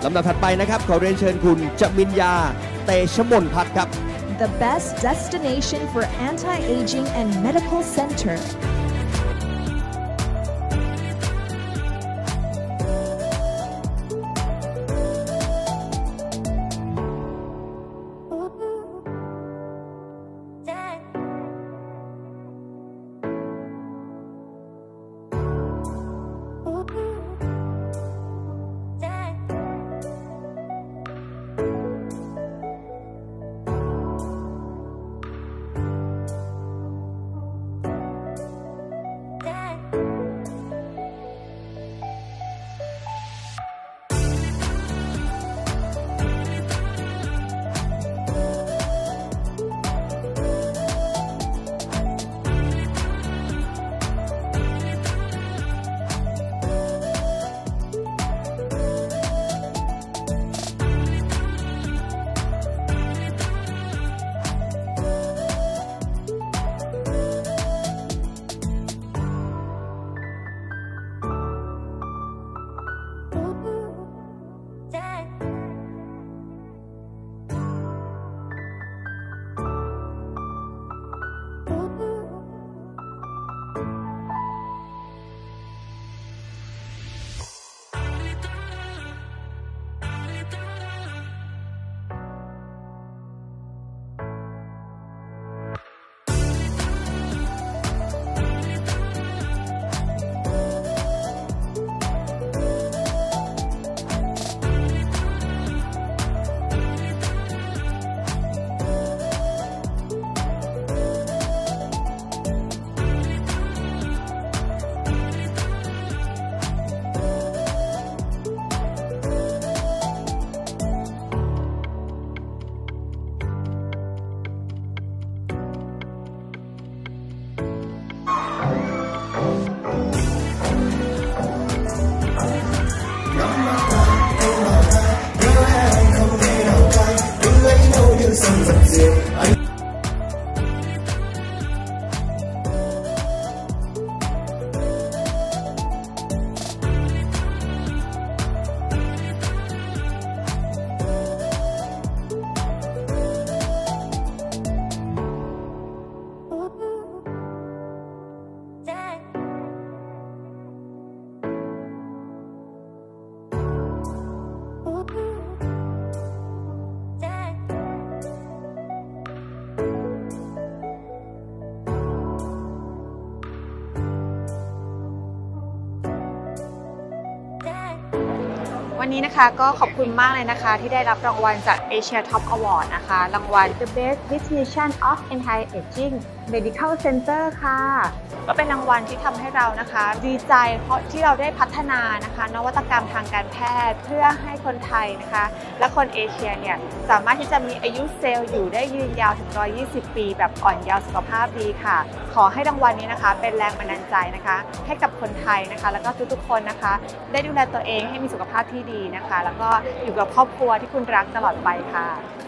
ลำดับถัดไปนะครับขอเรียนเชิญคุณจมินยาเตชมนพัฒน์ครับ The best destination for anti-aging and medical center. I วันนี้นะคะก็ขอบคุณมากเลยนะคะที่ได้รับรางวัลจาก Asia Top Award นะคะรางวัล The Best Destination of Anti-Aging Medical Center ค่ะก็เป็นรางวัลที่ทำให้เรานะคะดีใจเพราะที่เราได้พัฒนานะคะนวัตกรรมทางการแพทย์เพื่อให้คนไทยนะคะและคนเอเชียเนี่ยสามารถที่จะมีอายุเซลล์อยู่ได้ยืนยาวถึง120 ปีแบบอ่อนเยาว์สุขภาพดีค่ะขอให้รางวัลนี้นะคะเป็นแรงบันดาลใจนะคะให้กับคนไทยนะคะแล้วก็ทุกๆคนนะคะได้ดูแลตัวเองให้มีสุขภาพที่ดีนะคะแล้วก็อยู่กับครอบครัวที่คุณรักตลอดไปค่ะ